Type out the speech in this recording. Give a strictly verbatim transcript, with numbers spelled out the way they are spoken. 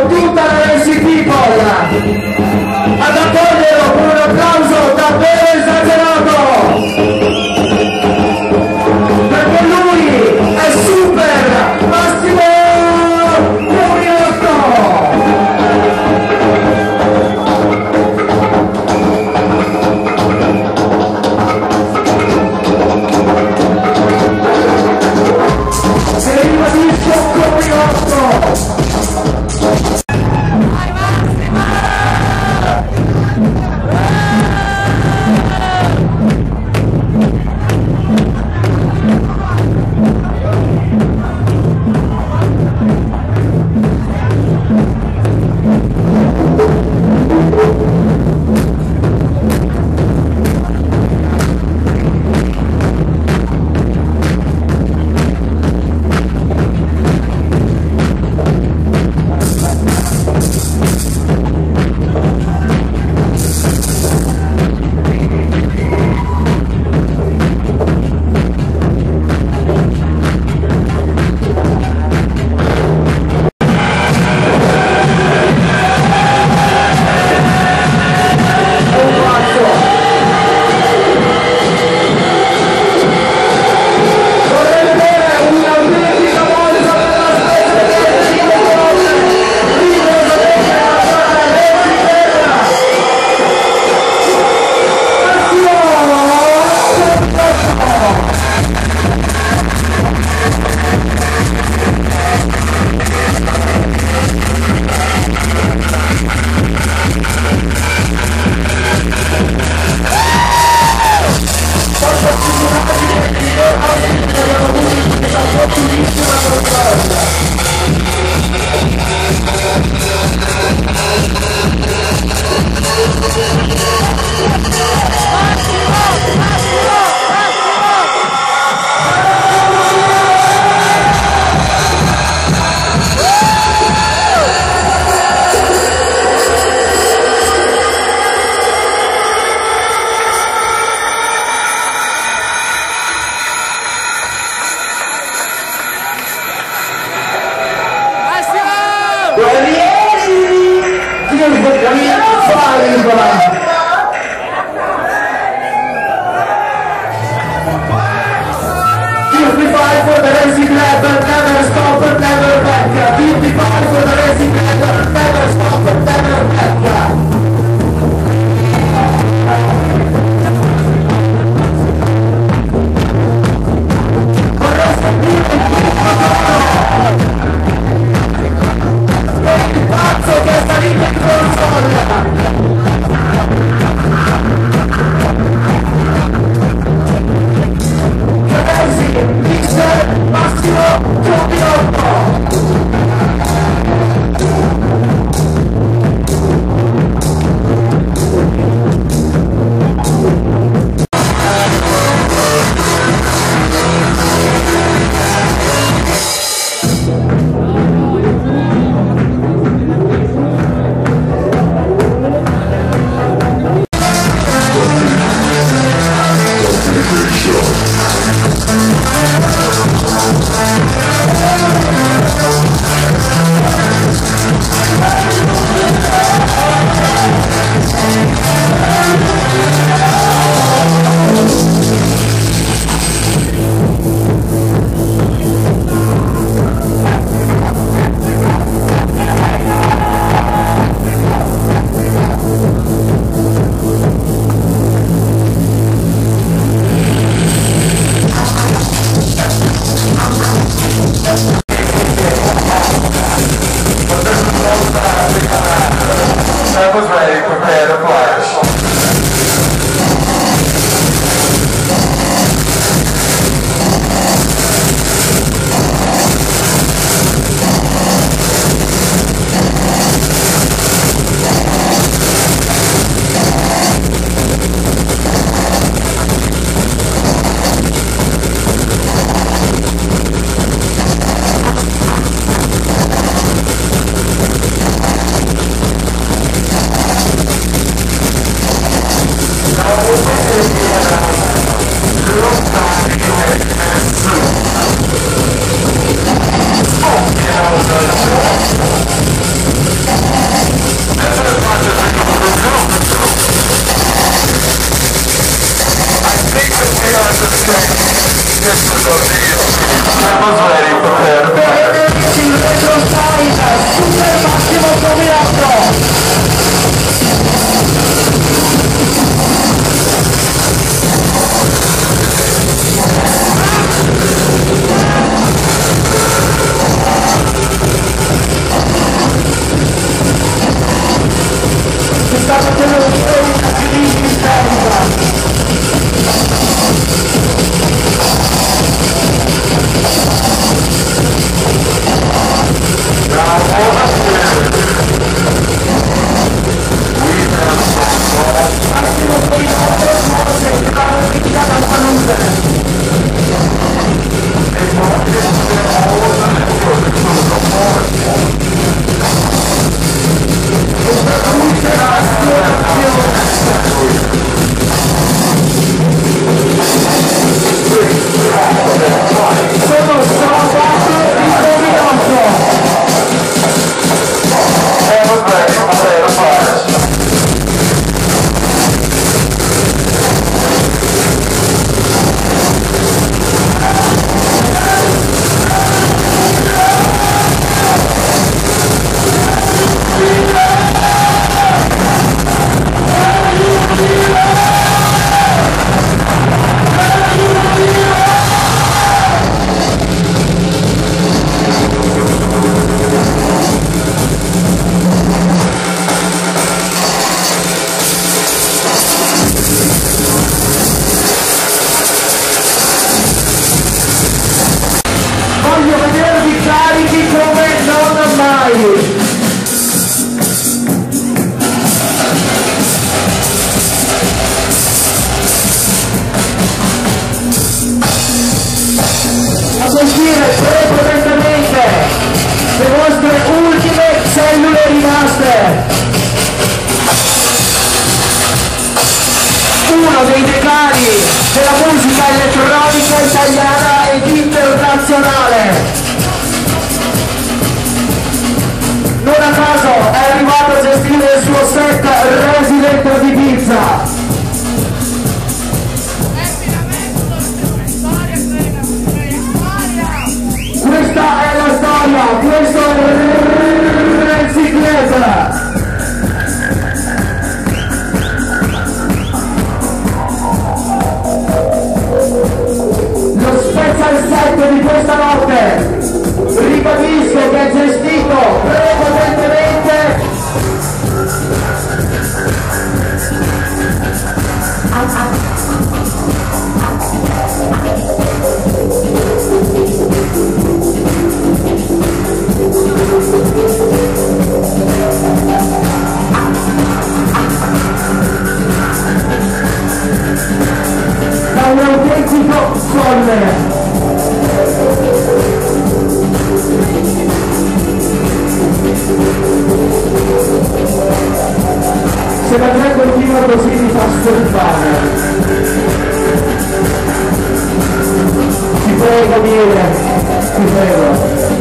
con tutta la Racing People ad accoglierlo con un applauso davvero esagerato, perché lui è super Massimo Muriotto. Se ribadisco Muriotto. For the Racing Club, never stop, never back. fifty-five for the Racing Club, never stop, never back. Il pazzo che sta lì in console. Massimo Muriotto. vostre ultime cellule rimaste. Uno dei decani della musica elettronica italiana ed internazionale. Non a caso è arrivato a gestire il suo set Resident di Pizza. Questa è la storia, questo è Renzi Club. Lo special set di questa notte, ribadisco che è gestito prepotentemente da un autentico folle. Se la tre continua così mi fa sturbare. Ti prego, Miele, ti prego.